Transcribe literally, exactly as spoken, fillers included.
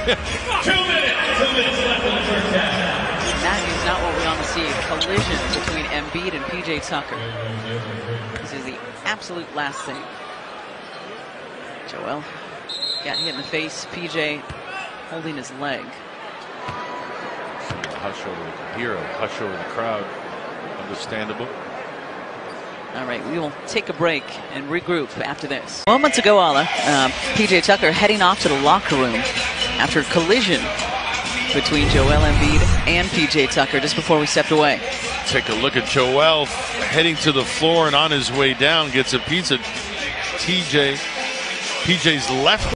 That is not what we want to see. A collision between Embiid and P J Tucker. This is the absolute last thing. Joel got hit in the face. P J holding his leg. Hush over the hero, hush over the crowd. Understandable. All right, we will take a break and regroup after this. Moments ago, Alla, uh, P J Tucker heading off to the locker room after a collision between Joel Embiid and P J Tucker just before we stepped away. Take a look at Joel heading to the floor, and on his way down gets a piece of T J. P J's left